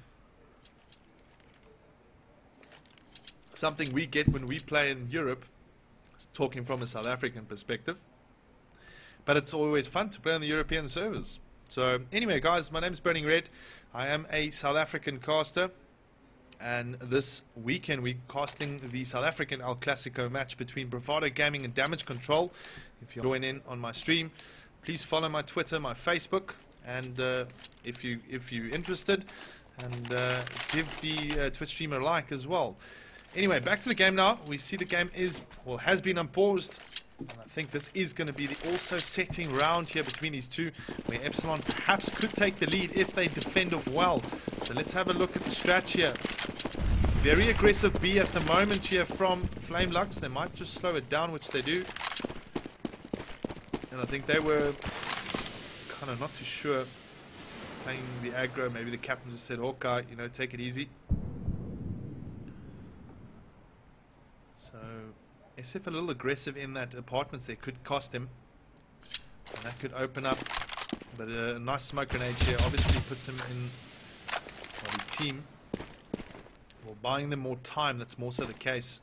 Something we get when we play in Europe, talking from a South African perspective. But it's always fun to play on the European servers. So anyway, guys, my name is Burning Red. I am a South African caster. And this weekend we're casting the South African El Clasico match between Bravado Gaming and Damage Control. If you join in on my stream, please follow my Twitter, my Facebook. And uh, if, you, if you're interested, and uh, give the uh, Twitch streamer a like as well. Anyway, back to the game now. We see the game is, well, has been unpaused. And I think this is going to be the also setting round here between these two, where Epsilon perhaps could take the lead if they defend off well. So let's have a look at the strat here. Very aggressive B at the moment here from Flamelux. They might just slow it down, which they do. And I think they were kind of not too sure playing the aggro. Maybe the captain just said, okay, you know, take it easy. So S F a little aggressive in that apartments there could cost him, and that could open up, but a nice smoke grenade here obviously puts him in, well, his team, well, buying them more time. That's more so the case.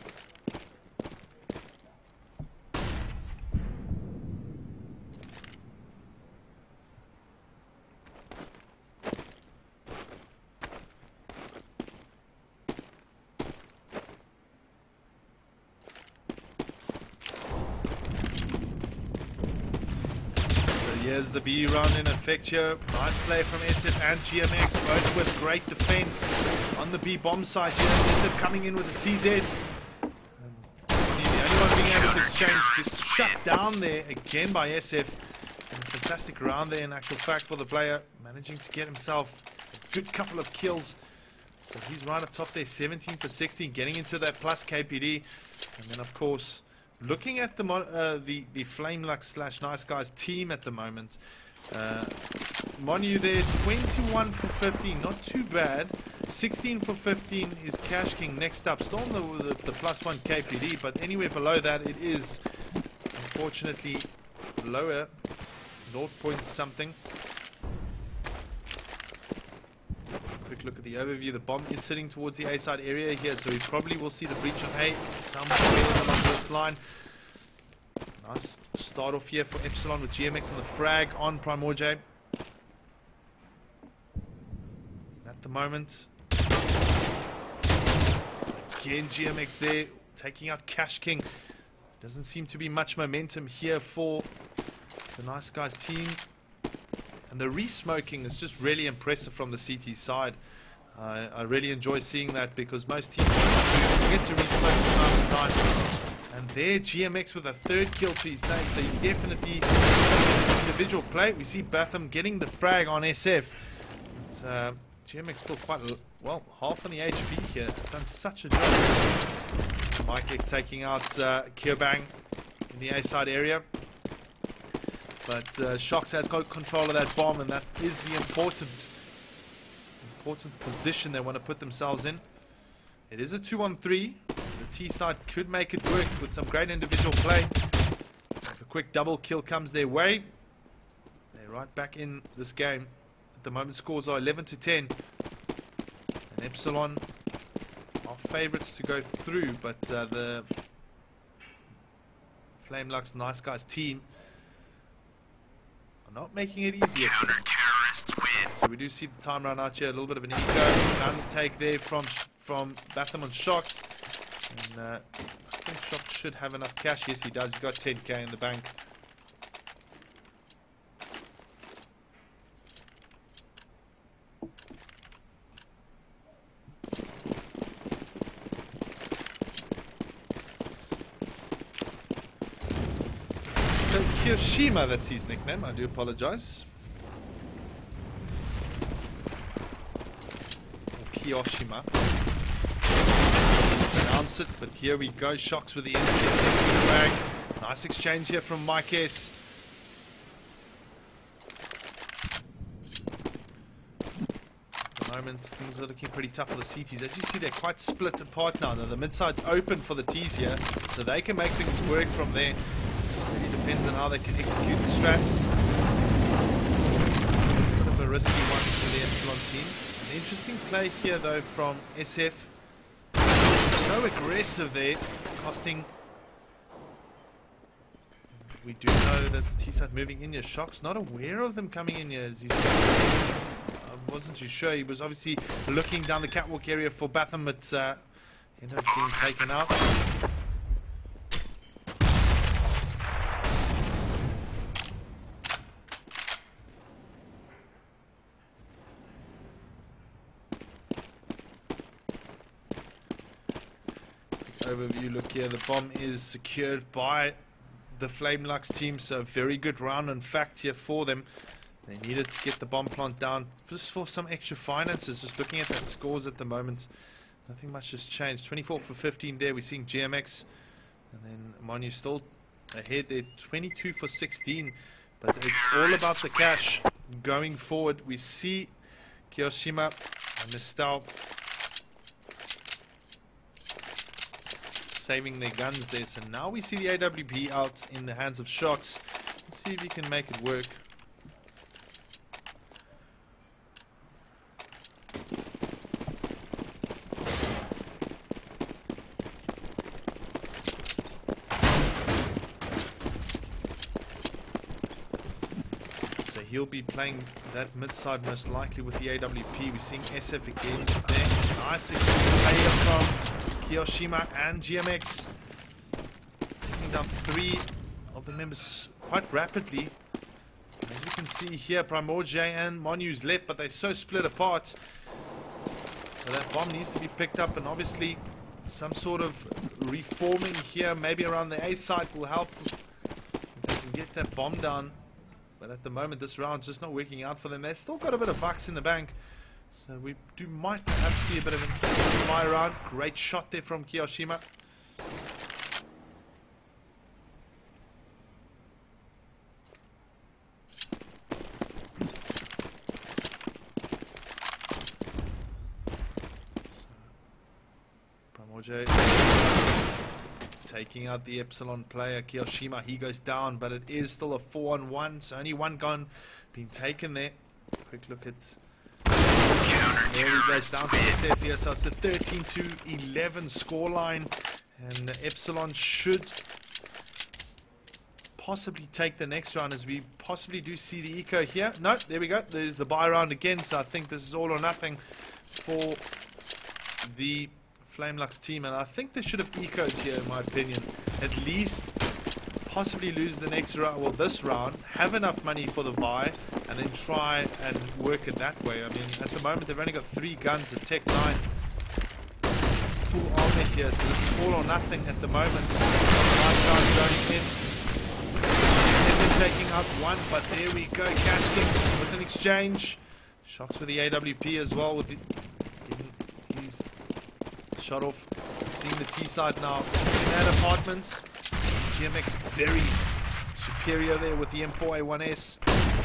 Here's the B run in effect here. Nice play from S F and G M X, both with great defense on the B bomb site here. S F coming in with a C Z. And the only one being able to exchange gets shut down there again by S F. And a fantastic round there in actual fact for the player, managing to get himself a good couple of kills. So he's right up top there, seventeen for sixteen, getting into that plus K P D. And then of course, looking at the uh, the the Flamelux slash Nice Guys team at the moment, uh, Monu there, twenty-one for fifteen, not too bad. sixteen for fifteen is Cash King next up, still on the, the, the plus one K P D, but anywhere below that it is unfortunately lower, zero point something. Quick look at the overview. The bomb is sitting towards the A side area here, so we probably will see the breach on A somewhere along this line. Nice start off here for Epsilon with G M X on the frag on Primordial. At the moment, again G M X there taking out Cash King. Doesn't seem to be much momentum here for the Nice Guys team. And the re-smoking is just really impressive from the C T side. Uh, I really enjoy seeing that because most teams get to re-smoke from time to time. And there G M X with a third kill to his name, so he's definitely an individual play. We see Batham getting the frag on S F. But, uh, G M X still quite, well, half on the H P here. He's done such a job. Mike X taking out uh, Kyobang in the A side area. But uh, Shox has got control of that bomb, and that is the important important position they want to put themselves in. It is a two on three. The T side could make it work with some great individual play. If a quick double kill comes their way, they're right back in this game. At the moment scores are eleven to ten. And Epsilon are favourites to go through, but uh, the Flamelux Nice Guys team are not making it easier. So we do see the time run out here, a little bit of an eco. Gun take there from from Batham on Shox. And uh, I think Shox should have enough cash. Yes, he does. He's got ten K in the bank. So it's Kiyoshima, that's his nickname. I do apologize. Kiyoshima. Pronounce it, but here we go. Shox with the end. Nice exchange here from Mike S. At the moment, things are looking pretty tough for the C Ts. As you see, they're quite split apart now. The mid side's open for the Ts here, so they can make things work from there. It really depends on how they can execute the strats. It's a bit of a risky one for the Epsilon team. An interesting play here though from S F. So aggressive there, costing. We do know that the T-side moving in here. Shox not aware of them coming in here. As he's I wasn't too sure. He was obviously looking down the catwalk area for Batham, but uh, ended up being taken out. Overview look here, the bomb is secured by the Flamelux team, so a very good round in fact here for them. They needed to get the bomb plant down just for some extra finances. Just looking at that scores at the moment, nothing much has changed. Twenty-four for fifteen there, we're seeing G M X, and then Manu still ahead there, twenty-two for sixteen, but it's all about the cash going forward. We see Kiyoshima and Mistal saving their guns there. So now we see the A W P out in the hands of Shox. Let's see if he can make it work. So he'll be playing that mid side most likely with the A W P. We're seeing S F again there. Nice play from Kiyoshima and G M X, taking down three of the members quite rapidly. As you can see here, Primordial and Monu's left, but they're so split apart. So that bomb needs to be picked up, and obviously some sort of reforming here, maybe around the A side, will help if they can get that bomb down. But at the moment, this round's just not working out for them. They've still got a bit of bucks in the bank. So we do might perhaps see a bit of a fly around. Great shot there from Kiyoshima. Primordial taking out the Epsilon player Kiyoshima. He goes down, but it is still a four on one. So only one gun being taken there. Quick look at. There he goes down to S F here, so it's a thirteen to eleven scoreline, and Epsilon should possibly take the next round, as we possibly do see the eco here. No, there we go. There's the buy round again, so I think this is all or nothing for the Flamelux team, and I think they should have ecoed here, in my opinion. At least possibly lose the next round, well, this round, have enough money for the buy, and then try and work it that way. I mean, at the moment, they've only got three guns, a Tech nine, full armor here, so this is all or nothing at the moment. Nice guys going in. Isn't taking out one, but there we go. Cash King with an exchange. Shox with the A W P as well. With the, he's shot off. Seeing the T side now in that apartments. G M X very superior there with the M four A one S.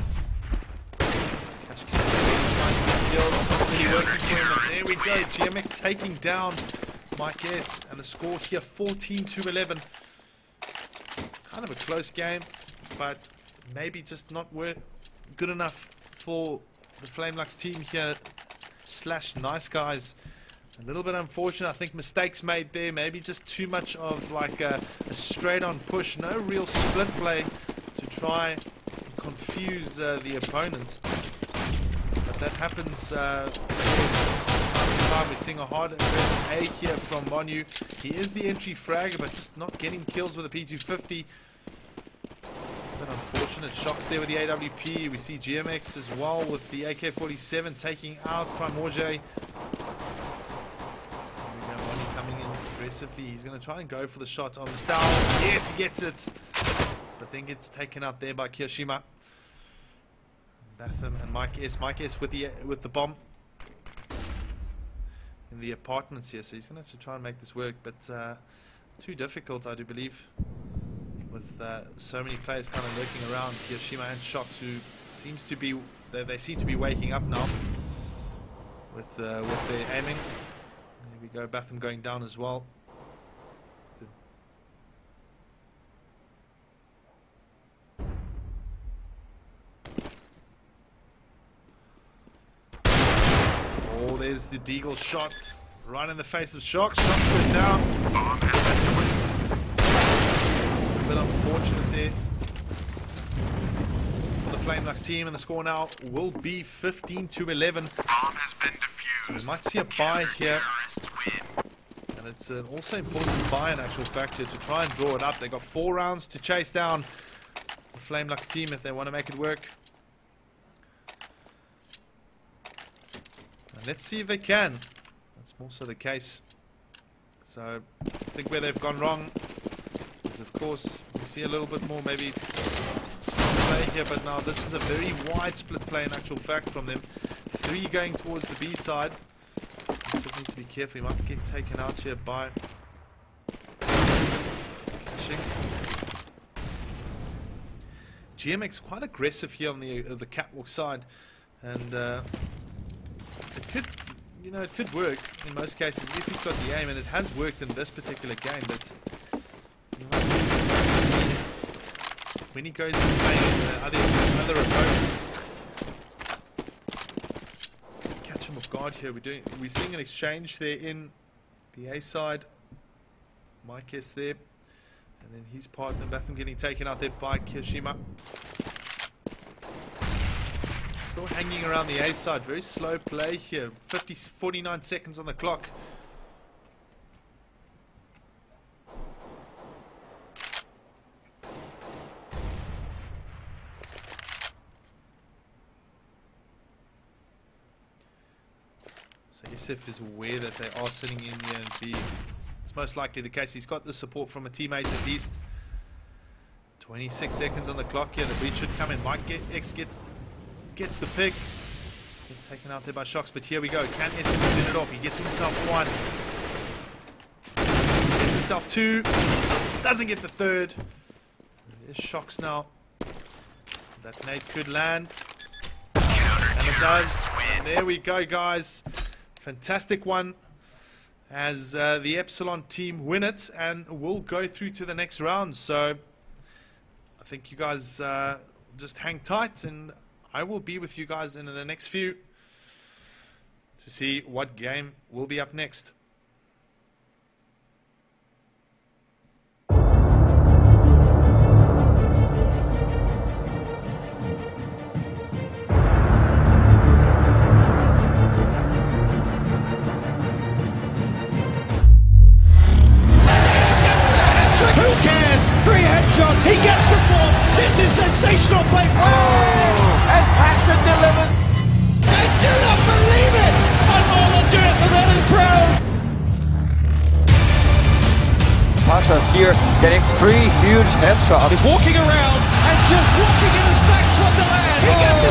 Cash King really working for him, and there we go. G M X taking down Mike S, and the score here fourteen to eleven. Kind of a close game, but maybe just not worth good enough for the Flamelux team here, slash Nice Guys. A little bit unfortunate, I think mistakes made there, maybe just too much of like a, a straight on push, no real split play to try and confuse uh, the opponent. But that happens uh, time. We're seeing a hard aggressive A here from Monu. He is the entry fragger, but just not getting kills with a P two fifty. But unfortunate shocks there with the A W P. We see G M X as well with the A K forty-seven taking out Primordial. Aggressively, he's going to try and go for the shot on the style. Yes, he gets it, but then gets taken out there by Kiyoshima. Batham and Mike S. Mike S. with the with the bomb in the apartments here, so he's going to have to try and make this work, but uh, too difficult, I do believe, with uh, so many players kind of lurking around. Kiyoshima and Shocks, who seems to be they, they seem to be waking up now with uh, with their aiming. There we go, Batham going down as well. Oh, there's the Deagle shot right in the face of Shocks. Shocks goes down. A bit unfortunate there for the Flamelux team, and the score now will be fifteen to eleven. So we might see a buy here, and it's uh, also important to buy in actual fact here to try and draw it up. They've got four rounds to chase down the Flamelux team if they want to make it work. And let's see if they can. That's more so the case. So I think where they've gone wrong is, of course, we see a little bit more maybe split play here, but now this is a very wide split play in actual fact from them. Three going towards the B side. He still needs to be careful. He might get taken out here by Cashing. G M X quite aggressive here on the uh, the catwalk side, and uh, it could, you know, it could work in most cases if he's got the aim, and it has worked in this particular game. But you know, when he goes and playing uh, other other opponents. Off guard here. We're doing we're seeing an exchange there in the A side. Mike is there, and then his partner Batham getting taken out there by Kiyoshima. Still hanging around the A side. Very slow play here. fifty, forty-nine seconds on the clock. S F is aware that they are sitting in here, and B, it's most likely the case. He's got the support from a teammate at least. twenty-six seconds on the clock here. The breach should come in. Mike get, X get, gets the pick. He's taken out there by Shocks, but here we go. Can S F turn it off? He gets himself one. Gets himself two. Doesn't get the third. There's Shocks now. That nade could land. And it does. And there we go, guys. Fantastic one, as uh, the Epsilon team win it and will go through to the next round. So I think you guys uh, just hang tight, and I will be with you guys in the next few to see what game will be up next. He gets the fourth. This is sensational play. Oh, and Passion delivers. I do not believe it. One more will do it for Vegas Pro. Pasha here getting three huge headshots. He's walking around and just walking in a stacked wonderland. He gets it